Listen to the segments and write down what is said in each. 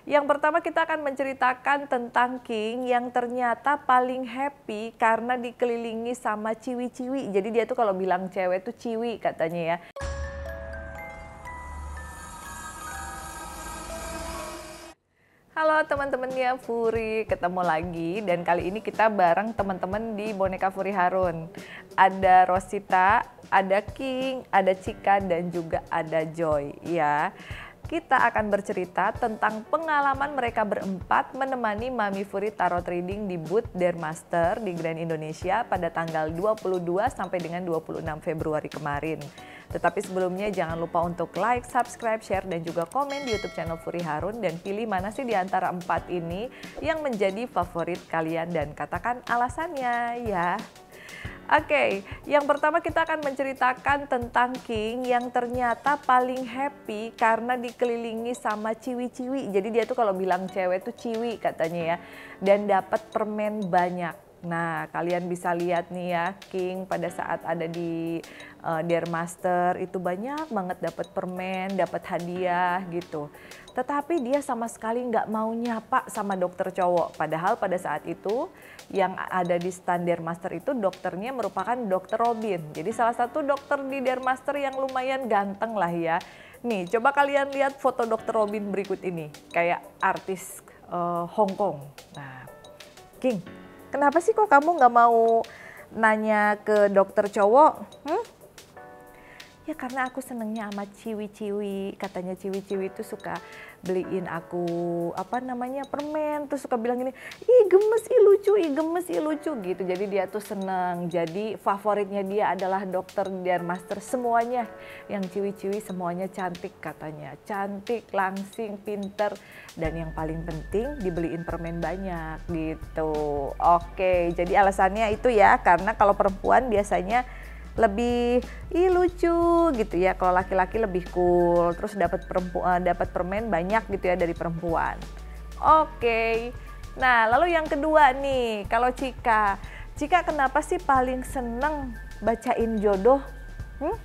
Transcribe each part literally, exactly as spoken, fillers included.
Yang pertama kita akan menceritakan tentang King yang ternyata paling happy karena dikelilingi sama ciwi-ciwi. Jadi dia tuh kalau bilang cewek tuh ciwi katanya ya. Halo teman-temannya Furi, ketemu lagi dan kali ini kita bareng teman-teman di Boneka Furi Harun. Ada Rosita, ada King, ada Cika dan juga ada Joy ya. Kita akan bercerita tentang pengalaman mereka berempat menemani Mami Furi Tarot Reading di booth Dermaster di Grand Indonesia pada tanggal dua puluh dua sampai dengan dua puluh enam Februari kemarin. Tetapi sebelumnya jangan lupa untuk like, subscribe, share, dan juga komen di YouTube channel Furi Harun dan pilih mana sih di antara empat ini yang menjadi favorit kalian dan katakan alasannya ya. Oke, yang pertama kita akan menceritakan tentang King yang ternyata paling happy karena dikelilingi sama ciwi-ciwi. Jadi dia tuh kalau bilang cewek tuh ciwi katanya ya. Dan dapat permen banyak. Nah, kalian bisa lihat nih ya, King pada saat ada di uh, Dermaster itu banyak banget dapat permen, dapat hadiah gitu. Tetapi dia sama sekali nggak mau nyapa sama dokter cowok. Padahal pada saat itu yang ada di stand Dermaster itu dokternya merupakan dokter Robin. Jadi salah satu dokter di Dermaster yang lumayan ganteng lah ya. Nih coba kalian lihat foto dokter Robin berikut ini. Kayak artis uh, Hong Kong. Nah King, kenapa sih kok kamu nggak mau nanya ke dokter cowok? Hmm? Ya karena aku senengnya sama ciwi-ciwi, katanya ciwi-ciwi itu suka beliin aku apa namanya permen, tuh suka bilang gini, ih gemes, ih lucu, ih gemes, ih lucu gitu. Jadi dia tuh seneng, jadi favoritnya dia adalah dokter Dermaster semuanya. Yang ciwi-ciwi semuanya cantik katanya, cantik, langsing, pinter, dan yang paling penting dibeliin permen banyak gitu. Oke, jadi alasannya itu ya, karena kalau perempuan biasanya lebih ih lucu gitu ya, kalau laki-laki lebih cool, terus dapat perempuan dapat permen banyak gitu ya dari perempuan. Oke, nah lalu yang kedua nih, kalau Cika, Cika kenapa sih paling seneng bacain jodoh? Hmm?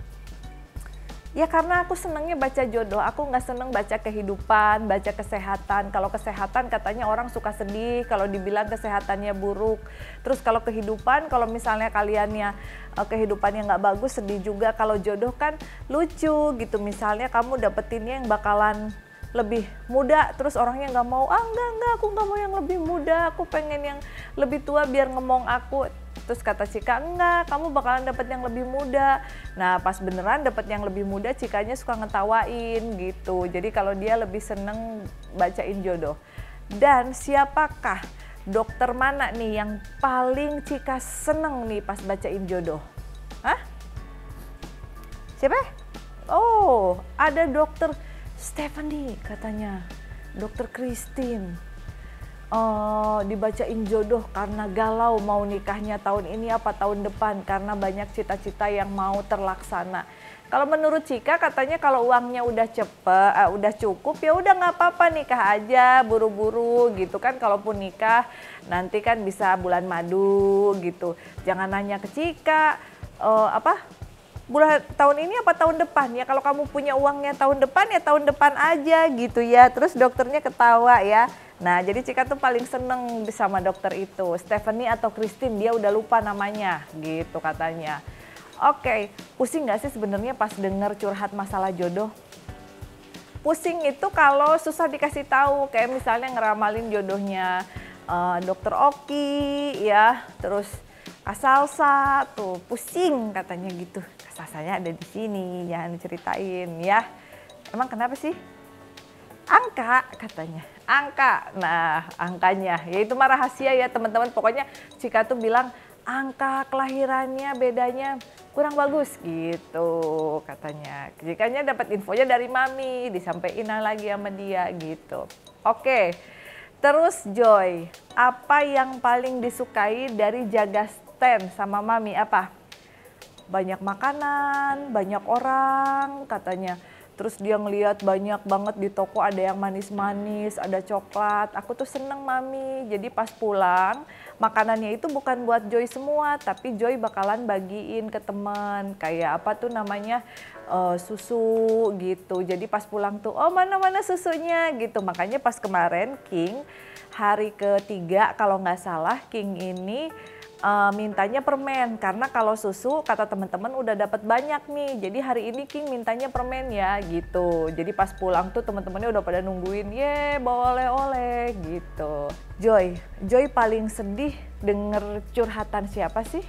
Ya karena aku senengnya baca jodoh, aku nggak seneng baca kehidupan, baca kesehatan. Kalau kesehatan katanya orang suka sedih kalau dibilang kesehatannya buruk. Terus kalau kehidupan, kalau misalnya kaliannya kehidupannya nggak bagus, sedih juga. Kalau jodoh kan lucu gitu, misalnya kamu dapetinnya yang bakalan lebih muda, terus orangnya nggak mau, ah enggak, enggak, aku nggak mau yang lebih muda, aku pengen yang lebih tua biar ngomong aku. Terus kata Cika, enggak, kamu bakalan dapet yang lebih muda. Nah pas beneran dapet yang lebih muda, Cikanya suka ngetawain gitu. Jadi kalau dia lebih seneng bacain jodoh. Dan siapakah dokter mana nih yang paling Cika seneng nih pas bacain jodoh? Hah? Siapa? Oh, ada dokter Stephanie katanya, dokter Christine. Uh, dibacain jodoh karena galau mau nikahnya tahun ini apa tahun depan karena banyak cita-cita yang mau terlaksana. Kalau menurut Cika katanya kalau uangnya udah cepet, uh, udah cukup ya udah nggak apa-apa nikah aja buru-buru gitu kan. Kalaupun nikah nanti kan bisa bulan madu gitu. Jangan nanya ke Cika uh, apa bulan tahun ini apa tahun depan ya, kalau kamu punya uangnya tahun depan ya tahun depan aja gitu ya. Terus dokternya ketawa ya. Nah jadi Cika tuh paling seneng sama dokter itu, Stephanie atau Christine, dia udah lupa namanya gitu katanya. Oke, pusing gak sih sebenarnya pas denger curhat masalah jodoh? Pusing itu kalau susah dikasih tahu, kayak misalnya ngeramalin jodohnya uh, dokter Oki ya, terus Kak Salsa tuh pusing katanya gitu. Kak Salsanya ada di sini, jangan diceritain ya. Emang kenapa sih? Angka katanya, angka. Nah angkanya, ya itu mah rahasia ya teman-teman. Pokoknya Cika tuh bilang angka kelahirannya bedanya kurang bagus gitu katanya. Cikanya dapat infonya dari Mami, disampaikan lagi sama dia gitu. Oke, terus Joy, apa yang paling disukai dari jaga stand sama Mami apa? Banyak makanan, banyak orang katanya. Terus dia ngeliat banyak banget di toko ada yang manis-manis, ada coklat. Aku tuh seneng Mami, jadi pas pulang makanannya itu bukan buat Joy semua, tapi Joy bakalan bagiin ke teman. Kayak apa tuh namanya, uh, susu gitu. Jadi pas pulang tuh, oh mana-mana susunya gitu. Makanya pas kemarin King hari ketiga kalau nggak salah King ini uh, mintanya permen. Karena kalau susu kata teman-teman udah dapat banyak nih. Jadi hari ini King mintanya permen ya gitu. Jadi pas pulang tuh teman-temannya udah pada nungguin, ye bawa oleh-oleh gitu. Joy, Joy paling sedih denger curhatan siapa sih?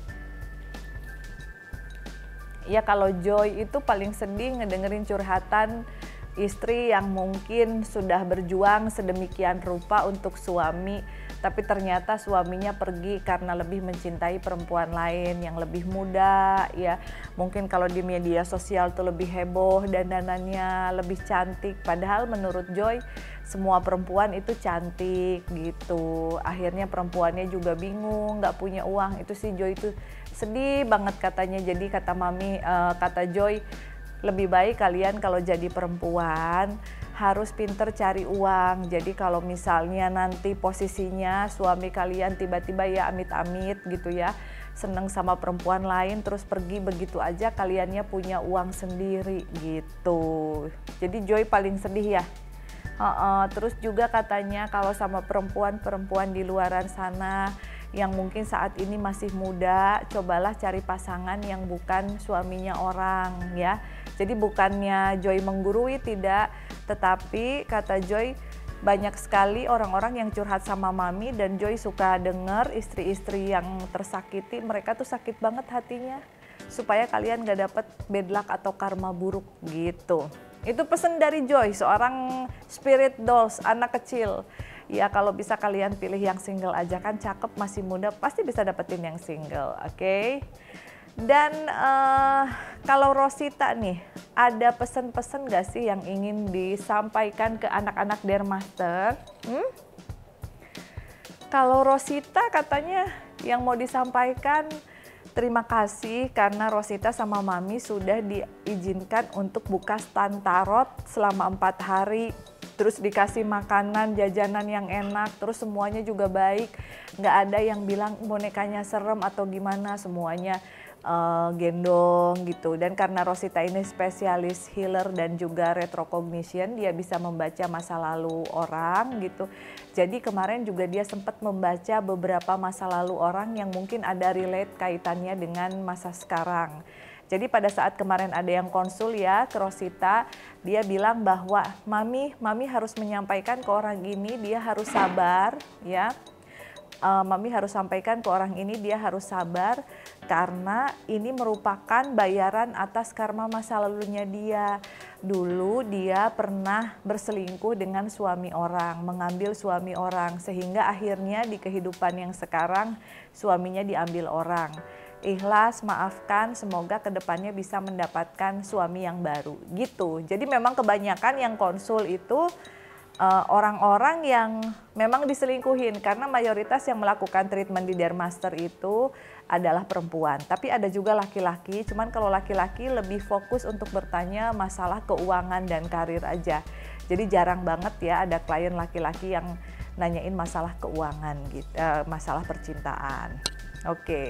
Ya kalau Joy itu paling sedih ngedengerin curhatan istri yang mungkin sudah berjuang sedemikian rupa untuk suami, tapi ternyata suaminya pergi karena lebih mencintai perempuan lain yang lebih muda ya. Mungkin kalau di media sosial tuh lebih heboh dan dandanannya lebih cantik, padahal menurut Joy semua perempuan itu cantik gitu. Akhirnya perempuannya juga bingung, nggak punya uang. Itu sih Joy itu sedih banget katanya. Jadi kata Mami, uh, kata Joy, lebih baik kalian kalau jadi perempuan harus pinter cari uang. Jadi kalau misalnya nanti posisinya suami kalian tiba-tiba ya amit-amit gitu ya, seneng sama perempuan lain terus pergi begitu aja, kaliannya punya uang sendiri gitu. Jadi Joy paling sedih ya. Uh, uh, terus juga katanya kalau sama perempuan-perempuan di luaran sana yang mungkin saat ini masih muda, cobalah cari pasangan yang bukan suaminya orang ya. Jadi bukannya Joy menggurui, tidak, tetapi kata Joy banyak sekali orang-orang yang curhat sama Mami dan Joy suka denger istri-istri yang tersakiti, mereka tuh sakit banget hatinya supaya kalian gak dapet bad luck atau karma buruk gitu. Itu pesan dari Joy, seorang spirit dolls, anak kecil. Ya kalau bisa kalian pilih yang single aja kan cakep, masih muda, pasti bisa dapetin yang single, oke? Okay? Dan uh, kalau Rosita nih, ada pesan-pesan gak sih yang ingin disampaikan ke anak-anak Dermaster? Hmm? Kalau Rosita katanya yang mau disampaikan, terima kasih karena Rosita sama Mami sudah diizinkan untuk buka stand tarot selama empat hari. Terus dikasih makanan, jajanan yang enak, terus semuanya juga baik. Nggak ada yang bilang bonekanya serem atau gimana, semuanya uh, gendong gitu. Dan karena Rosita ini spesialis healer dan juga retrocognition, dia bisa membaca masa lalu orang gitu. Jadi kemarin juga dia sempat membaca beberapa masa lalu orang yang mungkin ada relate kaitannya dengan masa sekarang. Jadi pada saat kemarin ada yang konsul ya ke Rosita, dia bilang bahwa Mami, Mami harus menyampaikan ke orang ini dia harus sabar ya. Uh, Mami harus sampaikan ke orang ini dia harus sabar karena ini merupakan bayaran atas karma masa lalunya dia. Dulu dia pernah berselingkuh dengan suami orang, mengambil suami orang sehingga akhirnya di kehidupan yang sekarang suaminya diambil orang. Ikhlas, maafkan, semoga kedepannya bisa mendapatkan suami yang baru gitu. Jadi memang kebanyakan yang konsul itu orang-orang uh, yang memang diselingkuhin karena mayoritas yang melakukan treatment di Dermaster itu adalah perempuan. Tapi ada juga laki-laki, cuman kalau laki-laki lebih fokus untuk bertanya masalah keuangan dan karir aja. Jadi jarang banget ya ada klien laki-laki yang nanyain masalah keuangan gitu, uh, masalah percintaan. Oke. Okay.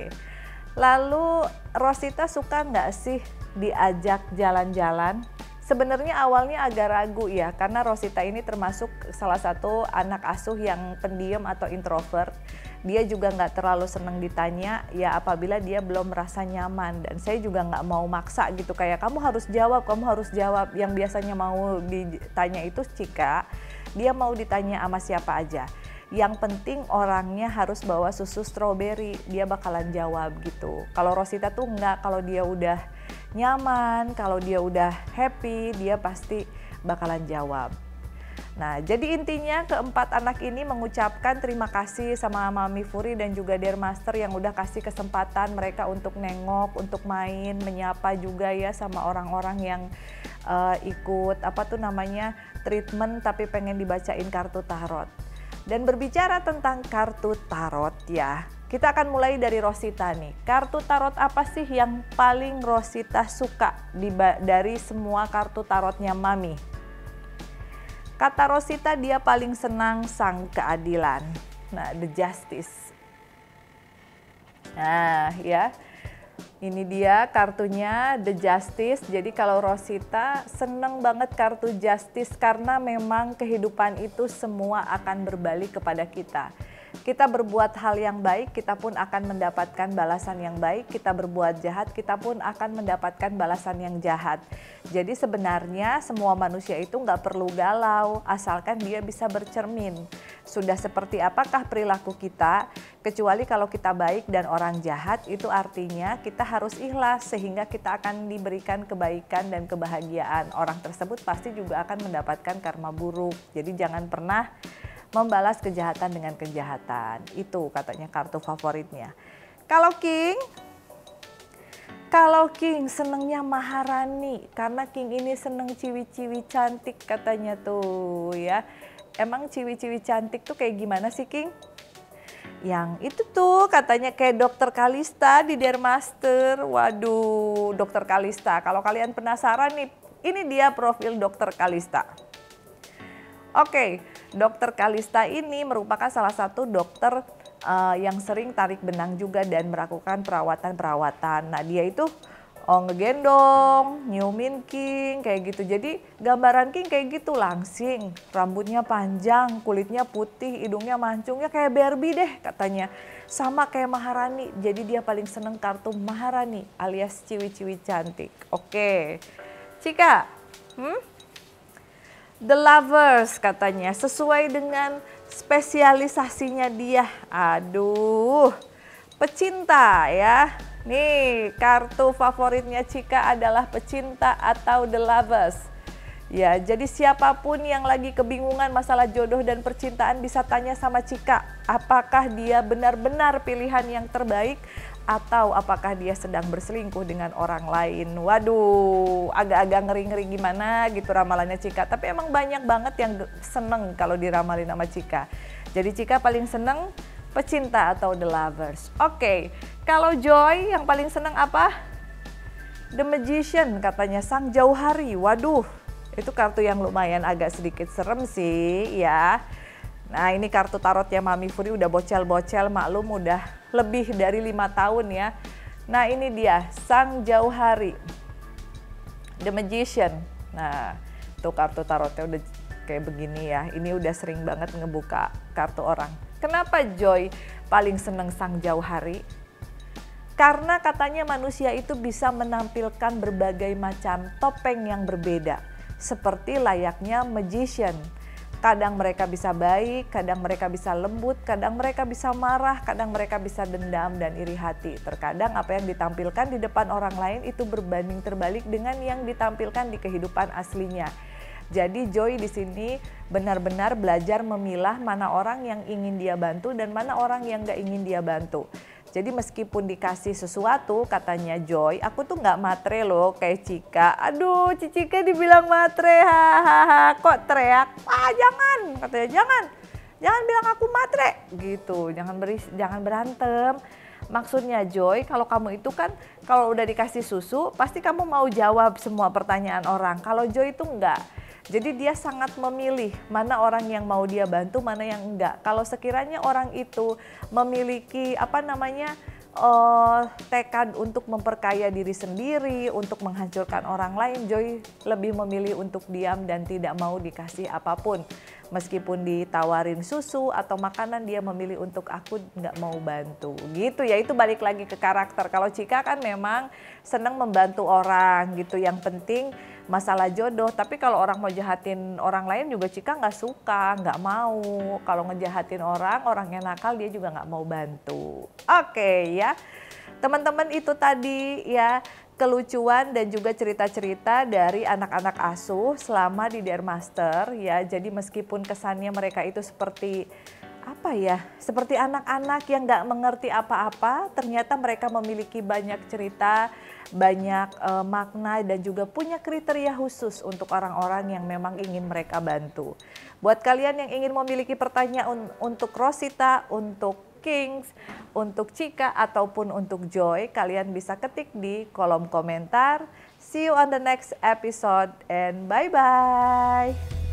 Lalu Rosita suka nggak sih diajak jalan-jalan? Sebenarnya awalnya agak ragu ya, karena Rosita ini termasuk salah satu anak asuh yang pendiam atau introvert. Dia juga nggak terlalu senang ditanya ya apabila dia belum merasa nyaman. Dan saya juga nggak mau maksa gitu, kayak kamu harus jawab, kamu harus jawab. Yang biasanya mau ditanya itu Cika, dia mau ditanya sama siapa aja. Yang penting orangnya harus bawa susu stroberi, dia bakalan jawab gitu. Kalau Rosita tuh enggak, kalau dia udah nyaman, kalau dia udah happy, dia pasti bakalan jawab. Nah, jadi intinya keempat anak ini mengucapkan terima kasih sama Mami Furi dan juga Dermaster yang udah kasih kesempatan mereka untuk nengok, untuk main, menyapa juga ya sama orang-orang yang uh, ikut apa tuh namanya treatment tapi pengen dibacain kartu tarot. Dan berbicara tentang kartu tarot ya, kita akan mulai dari Rosita nih. Kartu tarot apa sih yang paling Rosita suka di, dari semua kartu tarotnya Mami? Kata Rosita dia paling senang sang keadilan. Nah, the justice. Nah ya, Ini dia kartunya The Justice. Jadi kalau Rosita seneng banget kartu Justice karena memang kehidupan itu semua akan berbalik kepada kita. Kita berbuat hal yang baik, kita pun akan mendapatkan balasan yang baik. Kita berbuat jahat, kita pun akan mendapatkan balasan yang jahat. Jadi sebenarnya semua manusia itu nggak perlu galau, asalkan dia bisa bercermin. Sudah seperti apakah perilaku kita, kecuali kalau kita baik dan orang jahat, itu artinya kita harus ikhlas sehingga kita akan diberikan kebaikan dan kebahagiaan. Orang tersebut pasti juga akan mendapatkan karma buruk. Jadi jangan pernah membalas kejahatan dengan kejahatan. Itu katanya kartu favoritnya. Kalau King, kalau King senengnya Maharani karena King ini seneng ciwi-ciwi cantik katanya tuh ya. Emang ciwi-ciwi cantik tuh kayak gimana sih King? Yang itu tuh katanya kayak dokter Kalista di Dermaster. Waduh, dokter Kalista. Kalau kalian penasaran nih, ini dia profil dokter Kalista. Oke, dokter Kalista ini merupakan salah satu dokter uh, yang sering tarik benang juga dan melakukan perawatan-perawatan. Nah dia itu oh, ngegendong, nyiumin King kayak gitu. Jadi gambaran King kayak gitu langsing, rambutnya panjang, kulitnya putih, hidungnya mancung ya kayak Barbie deh katanya. Sama kayak Maharani, jadi dia paling seneng kartu Maharani alias ciwi-ciwi cantik. Oke, Cika, hmm? The Lovers katanya sesuai dengan spesialisasinya dia. Aduh, pecinta ya. Nih kartu favoritnya Cika adalah pecinta atau The Lovers. Ya, jadi siapapun yang lagi kebingungan masalah jodoh dan percintaan bisa tanya sama Cika. Apakah dia benar-benar pilihan yang terbaik atau apakah dia sedang berselingkuh dengan orang lain. Waduh, agak-agak ngeri-ngeri gimana gitu ramalannya Cika. Tapi emang banyak banget yang seneng kalau diramalin sama Cika. Jadi Cika paling seneng pecinta atau The Lovers. Oke, kalau Joy yang paling seneng apa? The Magician katanya, sang jauh hari. Waduh, itu kartu yang lumayan agak sedikit serem sih ya. Nah ini kartu tarotnya Mami Furi udah bocel-bocel, maklum udah lebih dari lima tahun ya. Nah ini dia, sang jauh hari, The Magician. Nah tuh kartu tarotnya udah kayak begini ya. Ini udah sering banget ngebuka kartu orang. Kenapa Joy paling seneng sang jauh hari? Karena katanya manusia itu bisa menampilkan berbagai macam topeng yang berbeda. Seperti layaknya magician. Kadang mereka bisa baik, kadang mereka bisa lembut, kadang mereka bisa marah, kadang mereka bisa dendam dan iri hati. Terkadang apa yang ditampilkan di depan orang lain itu berbanding terbalik dengan yang ditampilkan di kehidupan aslinya. Jadi Joy di sini benar-benar belajar memilah mana orang yang ingin dia bantu dan mana orang yang gak ingin dia bantu. Jadi meskipun dikasih sesuatu katanya Joy, aku tuh nggak matre loh kayak Cika. Aduh, Cika dibilang matre, hahaha. Kok teriak? Ah jangan, katanya jangan, jangan bilang aku matre, gitu. Jangan beri, jangan berantem. Maksudnya Joy, kalau kamu itu kan kalau udah dikasih susu, pasti kamu mau jawab semua pertanyaan orang. Kalau Joy itu enggak. Jadi dia sangat memilih mana orang yang mau dia bantu, mana yang enggak. Kalau sekiranya orang itu memiliki apa namanya uh, tekad untuk memperkaya diri sendiri, untuk menghancurkan orang lain, Joy lebih memilih untuk diam dan tidak mau dikasih apapun. Meskipun ditawarin susu atau makanan, dia memilih untuk aku nggak mau bantu. Gitu ya, itu balik lagi ke karakter. Kalau Cika kan memang senang membantu orang gitu. Yang penting masalah jodoh, tapi kalau orang mau jahatin orang lain juga Cika nggak suka, nggak mau. Kalau ngejahatin orang, orang yang nakal dia juga nggak mau bantu. Oke ya, teman-teman itu tadi ya kelucuan dan juga cerita-cerita dari anak-anak asuh selama di Dermaster ya. Jadi meskipun kesannya mereka itu seperti apa ya, seperti anak-anak yang nggak mengerti apa-apa, ternyata mereka memiliki banyak cerita, banyak uh, makna dan juga punya kriteria khusus untuk orang-orang yang memang ingin mereka bantu. Buat kalian yang ingin memiliki pertanyaan untuk Rosita, untuk Kings, untuk Cika ataupun untuk Joy, kalian bisa ketik di kolom komentar. See you on the next episode and bye-bye.